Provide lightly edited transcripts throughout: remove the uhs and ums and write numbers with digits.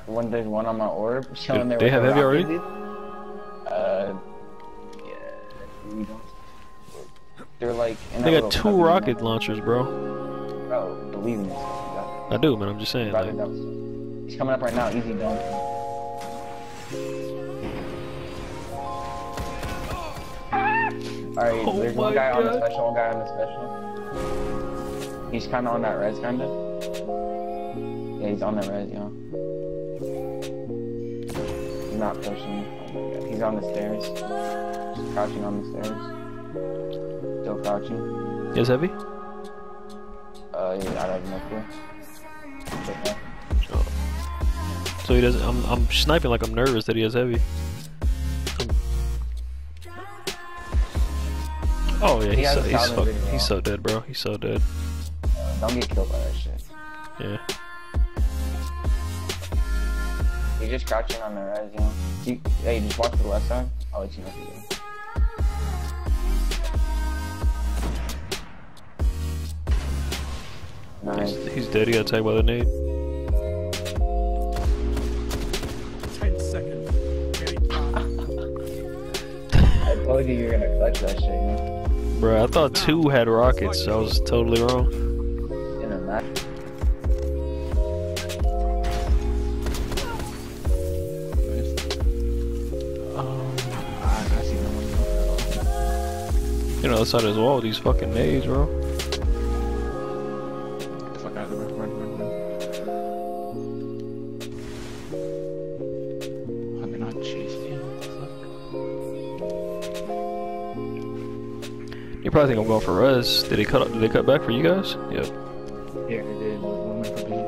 When there's one on my orb, chilling there. They have heavy already? Yeah. We don't. They're like. They got 2 rocket launchers, bro. Bro, believe in yourself. I do, man. I'm just saying. Like... He's coming up right now. Easy done. Alright, there's one guy on the special, one guy on the special. He's kinda on that res, kinda. Yeah, he's on that res, yo. He's not pushing. Oh my god. He's on the stairs. Just crouching on the stairs. Still crouching. He has heavy? Yeah, I don't know. Oh. So he doesn't. I'm sniping like I'm nervous that he has heavy. Oh yeah, he's so dead, bro. He's so dead. Don't get killed by that shit. Yeah. He's just crouching on the res, you know. Hey, just watch the left side. I'll let you know if you do. Nice. He's dead. He got tagged by the nade. 10 seconds. I told you you were gonna clutch that shit, you know? Bro, I thought 2 had rockets. I was totally wrong. In a match. I see no one. You know, the side of his wall, these fucking nades, bro. You probably think I'm going for res. Did they cut back for you guys? Yep. Yeah, they did. One went for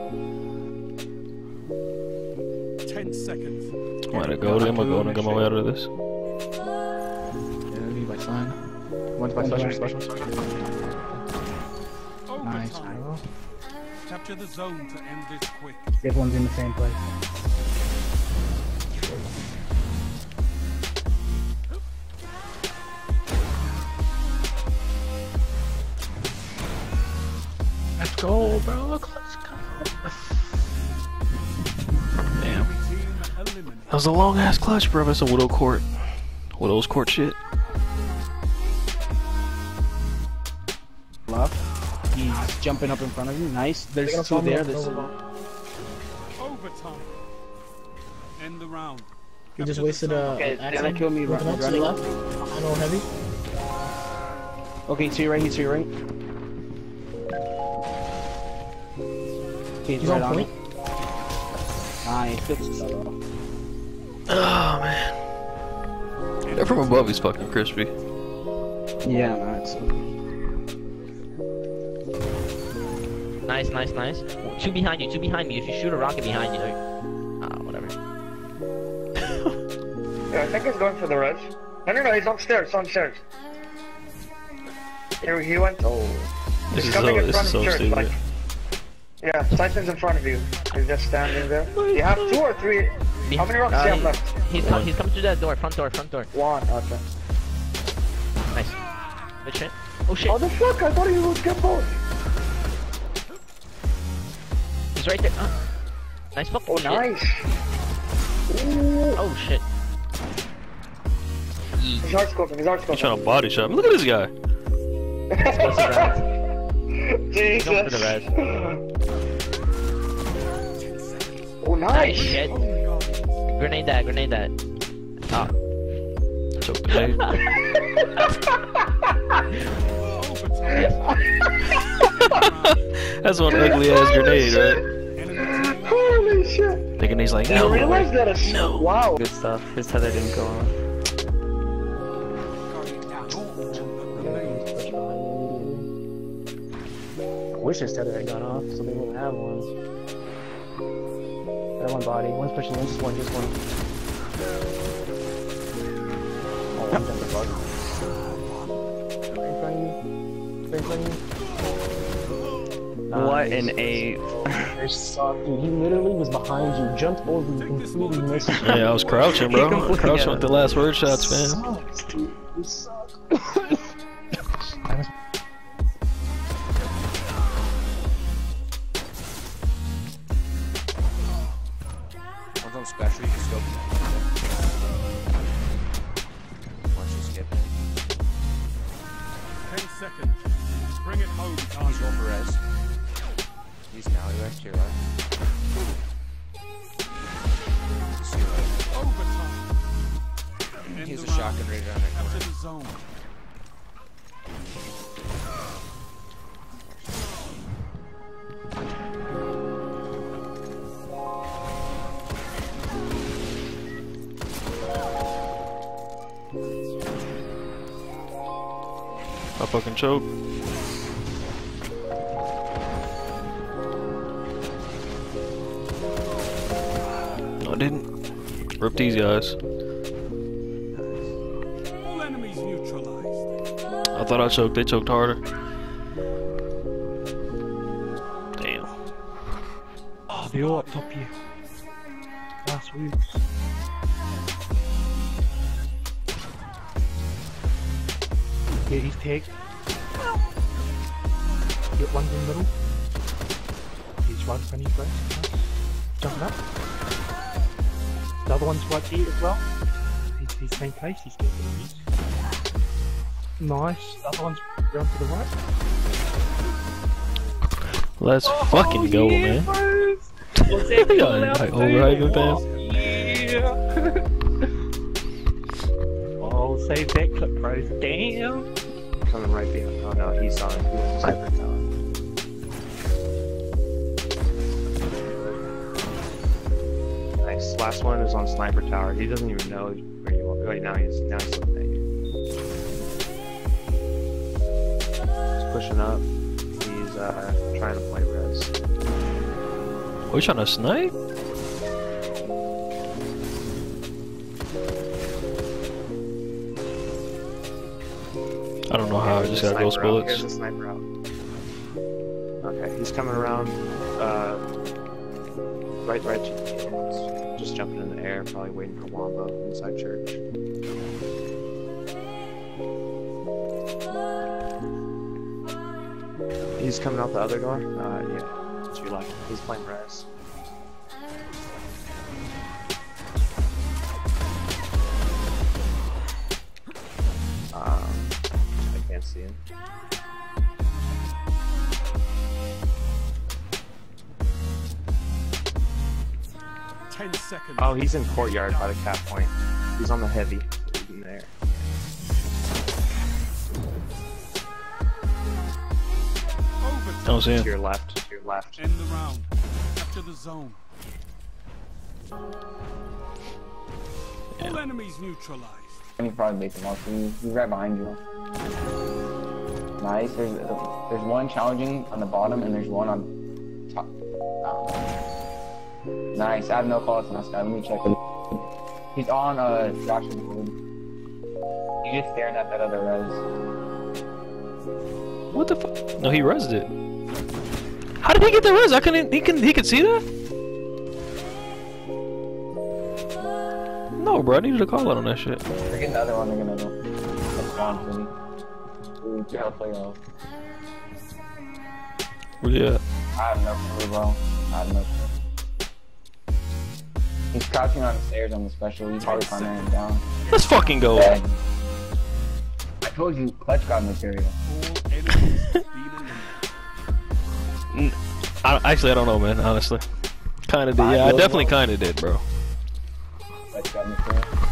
B, yeah. 10 seconds. I'm gonna go to him. I'm gonna get my way out of this. Yeah, leave by sign. One's by special. Nice, bro. Capture the zone to end this quick. Everyone's in the same place. Let's go, bro. Let's go. Damn. That was a long ass clutch, bro. That's a Widow Court. Widow's Court shit. Left. He's jumping up in front of you. Nice. There's 2 there. There's overtime. End the round. He just wasted Okay, accent. Kill me running left. I know heavy. Okay, to your right. He's to your right. Okay, he's right on me. Nice. Oh man. They're from above. He's fucking crispy. Yeah, nice. Nice. 2 behind you, 2 behind me. If you shoot a rocket behind you, whatever. Yeah, I think he's going for the res. No, he's upstairs, He went. Oh. He's coming in front of church, stupid. like. Yeah, Tyson's in front of you. He's just standing there. You have 2 or 3. How many rockets do you have left? He's coming through that door, front door. 1, okay. Nice. Good shit. Oh shit. Oh, the fuck? I thought he would get both. He's right there. Nice fucking Oh, shit. nice. Ooh. Oh shit. He's hard scoping. He's trying to body shot me. Look at this guy. Jesus. Oh, Nice nice. shit. Grenade that. Ah. Choke the nade. That's one ugly ass grenade, right? Holy shit. The grenade's like, You no. realize that it's wow. Good stuff. His tether didn't go off. I wish his tether had gone off, so they wouldn't have one. That one body. One's pushing in, just one. Oh, one's in the body. Right in front of you. Nice. What an ape. Dude, he literally was behind you, jumped over you, completely missed you. Yeah, I was crouching, bro. Crouching with the last word shots, man. Sucks, dude. You suck. special, you can scope it. Once you skip it. 10 seconds. Bring it home, He's target. over res. He's now direct to your left. See you later. Overtime. End He's a the round. shotgun right around that Capture corner. the zone. I fucking choke. No, I didn't. Rip these guys. All enemies neutralized. I thought I choked. They choked harder. Damn. Oh, they all up top here. Last week. Yeah, he's tagged. Get one in the middle. He's right in front of you, guys. Jumping up. The other one's right there as well. He's same place. He's getting these. Nice. The other one's round to the right. Let's fucking go, man. What's that Yeah, call out like to? overhyping fans. Yeah. Oh, save that clip, bros. Damn. Coming right behind. Oh no, he's on Sniper Tower. Nice. Last one is on Sniper Tower. He doesn't even know where you are. Right now he's looking at you. He's pushing up. He's trying to play res. Are you trying to snipe? I don't know how. I just got ghost Sniper out. bullets. Here's the sniper out. Okay, he's coming around. Right. Just jumping in the air, probably waiting for Wombo inside church. He's coming out the other door. Yeah, to your left. He's playing res. I can't see him. Seconds. Oh, he's in courtyard by the cap point. He's on the heavy. He's in there. Overtime. Don't see To him. your left. To your left. End the round. Capture the zone. All enemies neutralized. He's probably based him off. He's right behind you. Nice. There's one challenging on the bottom and there's one on top. Nice. I have no calls on this guy. Let me check him. He's on Josh's wood. He's just staring at that other res. What the fuck? No, he rezzed it. How did he get the res? I couldn't. He could see that? No, bro. I needed a call out on that shit. They're getting the other one. They're gonna go. That's fine for me. Ooh, gotta play off. Where you at? I have no clue, bro. I have no clue. He's crouching on the stairs on the special. He's probably trying to him down. Let's fucking go. Dead. I told you, clutch god material. All enemies been eliminated. Actually, I don't know, man. Honestly, kinda did. Yeah, I definitely kinda did, bro. Clutch god material.